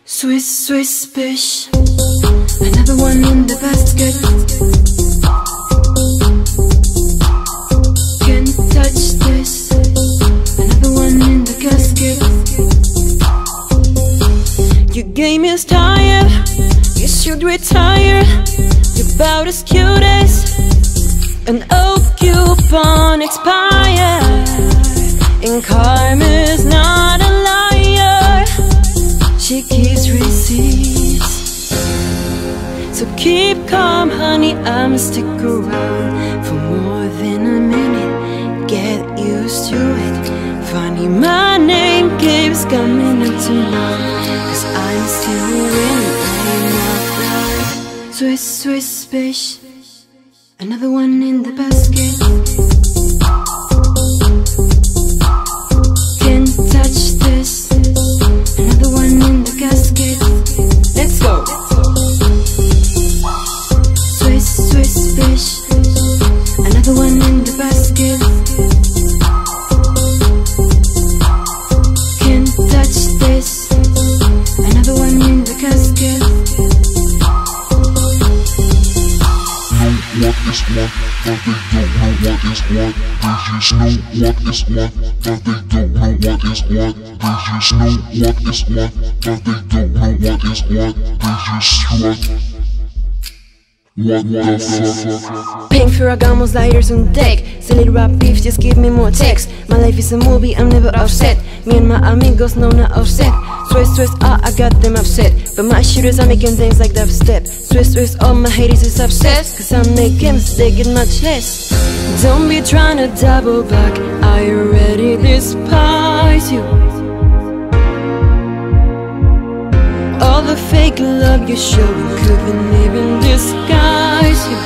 Swiss, Swiss fish, another one in the basket. Can't touch this, another one in the casket. Your game is tired, you should retire. You're about as cute as an old coupon expired. And karma's not a liar, she keeps receipts. So keep calm, honey, I'ma stick around for more than a minute. Get used to it. Funny, my name keeps coming up to mind, 'cause I'm still winning, I'm not blind. Swiss, Swiss fish, another one in the basket. Can't touch this, another one in the casket. Let's go! Swiss, Swiss fish, another one in the basket. Can't touch this, another one in the casket. What is what, but they don't know what is what. They just know what is what, but they don't know what is what. They just know what is what, but they don't know what is what. They just what the fuck. Paying Ferragamos, lighters on deck. Silly rap beef, just give me more text. My life is a movie, I'm never offset. Me and my amigos, no, not offset. Swiss, Swiss, I got them upset. But my shooters are making things like dubstep. Swiss, Swiss, all my haters is obsessed, 'cause I'm making mistakes, get much less. Don't be trying to double back, I already despise you. All the fake love you're showing couldn't even disguise you.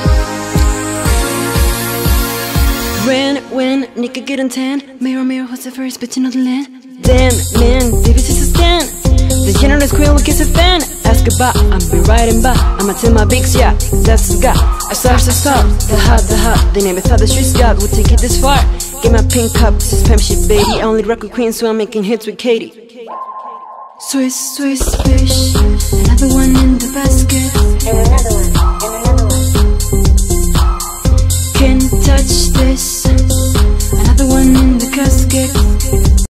When nigga getting tan, mirror, mirror, who's the first bitch in the land? Damn, man, this is a stand. The generous queen will kiss a fan. Ask about, I'm be riding by, I'ma tell my bigs, yeah, that's the guy. I start to stop, the hot, they never thought the streets God would take it this far. Get my pink cup, this is pimp shit, baby. I only rock with queens, so I'm making hits with Katie. Swiss, Swiss fish, another one in the basket.